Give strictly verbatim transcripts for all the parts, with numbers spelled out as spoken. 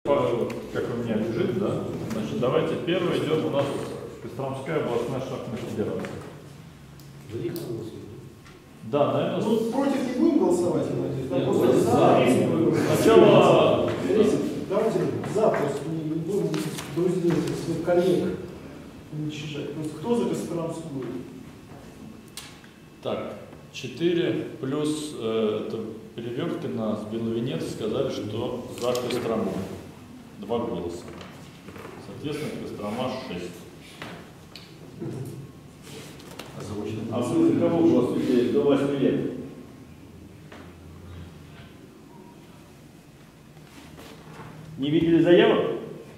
Как у меня лежит, да? Значит, давайте первый идет у нас Костромская областная шахматная федерация. Да, наверное. Ну, против не будем голосовать? Нет, просто за. за. Сначала. Давайте за, просто не будем друзей, своих коллег уничтожать. Просто кто за Костромскую? Так, четыре плюс э, это Переверткина с Беловинец сказали, что за Кострому. Два голоса. Соответственно, Кострома шесть. А вы за кого голосуете до восьми лет? Не видели заявок?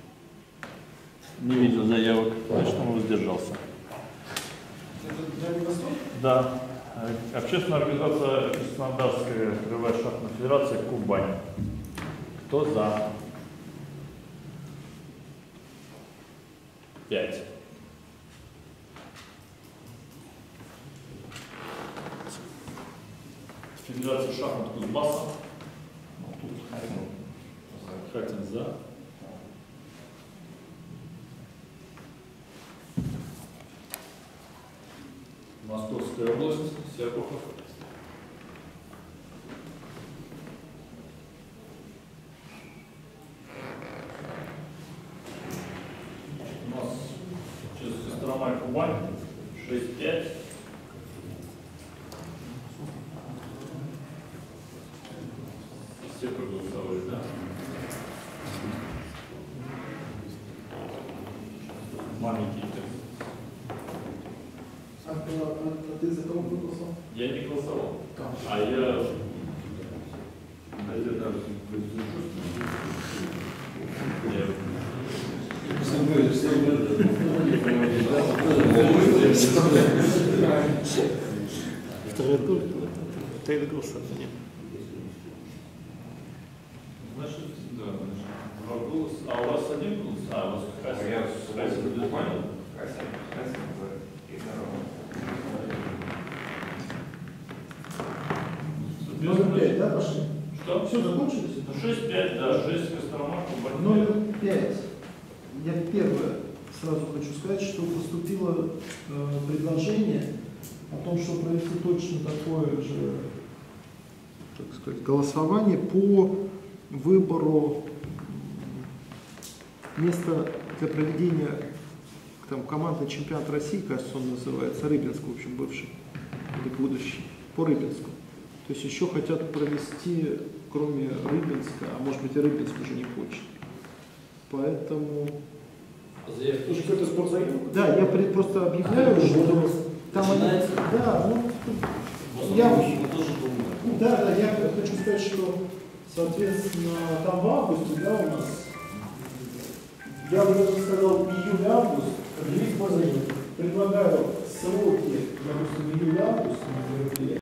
Не видел заявок, значит, он воздержался. Это Дальний Восток? Да. Общественная организация Краснодарская краевая шахматная федерация Кубань. Кто за? Пять. Федерация шахмат Кузбасса. Ну, тут Хатин за. Московская область, Серпухов. У нас сейчас Кострома и Кубань. шесть пять. Все проголосовали, да? Маленький. А, а, а ты за кого голосовал? Я не голосовал. А я... А я даже Второй тур. Ты голосовал? Нет. Значит, да, значит, два голоса. А у вас один голос? А, у вас Хасин. Я Хасин будет понял? Хасин, Хасин за Игорова. Номер пять, да, пошли? Что? Все, закончились? шесть пять, да, шесть Кострома, Кубань. Номер пять. Я первое сразу хочу сказать, что поступило э, предложение о том, что провести точно такое же, так сказать, голосование по выбору места для проведения там, командный чемпионат России, кажется, он называется, Рыбинск, в общем, бывший или будущий, по Рыбинску. То есть еще хотят провести, кроме Рыбинска, а может быть и Рыбинск уже не хочет. Поэтому... заявка. Какой-то спортзаявка? Да, я при, просто объявляю, что там они... Да, ну, я, да, да, я хочу сказать, что, соответственно, там в августе, да, у нас, я бы даже сказал, июль-август, объявить спортзаявку. Предлагаю сроки, допустим, июль-август,